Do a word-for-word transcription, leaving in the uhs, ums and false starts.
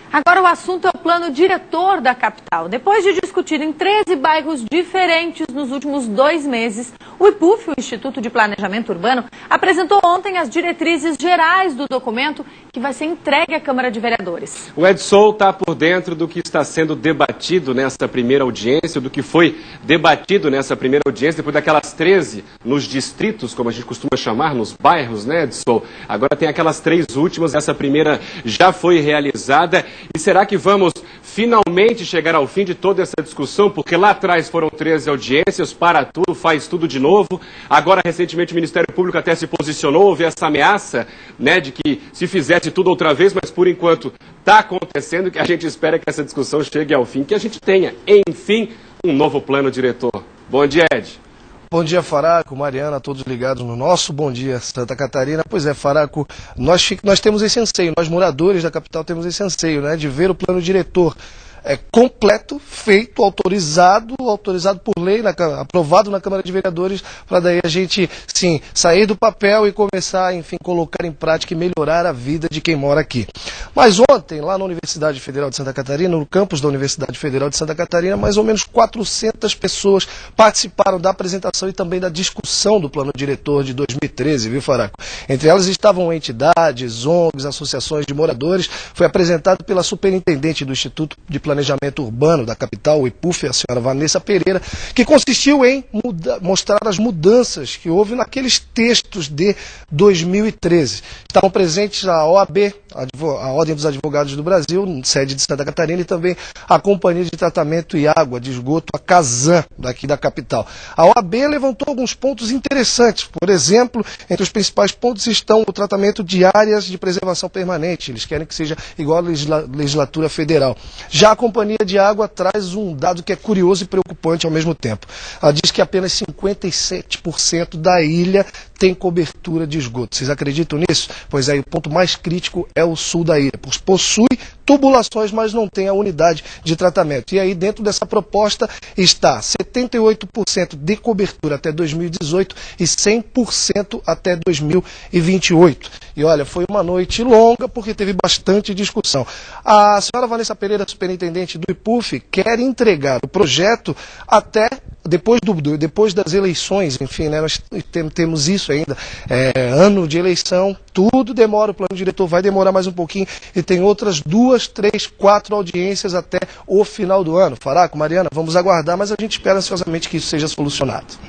Agora o assunto é o plano diretor da capital. Depois de discutir em treze bairros diferentes nos últimos dois meses, o I P U F, o Instituto de Planejamento Urbano, apresentou ontem as diretrizes gerais do documento que vai ser entregue à Câmara de Vereadores. O Edson está por dentro do que está sendo debatido nessa primeira audiência, do que foi debatido nessa primeira audiência, depois daquelas treze nos distritos, como a gente costuma chamar, nos bairros, né, Edson? Agora tem aquelas três últimas, essa primeira já foi realizada. E será que vamos finalmente chegar ao fim de toda essa discussão? Porque lá atrás foram treze audiências, para tudo, faz tudo de novo. Agora, recentemente, o Ministério Público até se posicionou, houve essa ameaça, né, de que se fizesse tudo outra vez, mas por enquanto está acontecendo, que a gente espera que essa discussão chegue ao fim, que a gente tenha, enfim, um novo plano diretor. Bom dia, Ed. Bom dia, Faraco, Mariana, todos ligados no nosso Bom Dia Santa Catarina. Pois é, Faraco, nós, nós temos esse anseio, nós moradores da capital temos esse anseio, né, de ver o plano diretor é, completo, feito, autorizado, autorizado por lei, na, aprovado na Câmara de Vereadores, para daí a gente, sim, sair do papel e começar, enfim, colocar em prática e melhorar a vida de quem mora aqui. Mas ontem, lá na Universidade Federal de Santa Catarina, no campus da Universidade Federal de Santa Catarina, mais ou menos quatrocentas pessoas participaram da apresentação e também da discussão do plano diretor de dois mil e treze, viu, Faraco? Entre elas estavam entidades, O N Gs, associações de moradores. Foi apresentado pela superintendente do Instituto de Planejamento Urbano da capital, o I P U F, a senhora Vanessa Pereira, que consistiu em muda, mostrar as mudanças que houve naqueles textos de dois mil e treze. Estavam presentes a O A B, a Ordem dos Advogados do Brasil, sede de Santa Catarina, e também a Companhia de Tratamento e Água de Esgoto, a Casan, daqui da capital. A O A B levantou alguns pontos interessantes. Por exemplo, entre os principais pontos estão o tratamento de áreas de preservação permanente. Eles querem que seja igual à legislatura federal. Já a Companhia de Água traz um dado que é curioso e preocupante ao mesmo tempo. Ela diz que apenas cinquenta e sete por cento da ilha tem cobertura de esgoto. Vocês acreditam nisso? Pois aí, o ponto mais crítico é o sul da ilha, pois possui tubulações, mas não tem a unidade de tratamento. E aí, dentro dessa proposta, está setenta e oito por cento de cobertura até dois mil e dezoito e cem por cento até dois mil e vinte e oito. E olha, foi uma noite longa, porque teve bastante discussão. A senhora Vanessa Pereira, superintendente do I P U F, quer entregar o projeto até depois, do, depois das eleições. Enfim, né, nós temos isso ainda, é, ano de eleição, tudo demora, o plano diretor vai demorar mais um pouquinho, e tem outras duas, três, quatro audiências até o final do ano. Faraco, Mariana, vamos aguardar, mas a gente espera ansiosamente que isso seja solucionado.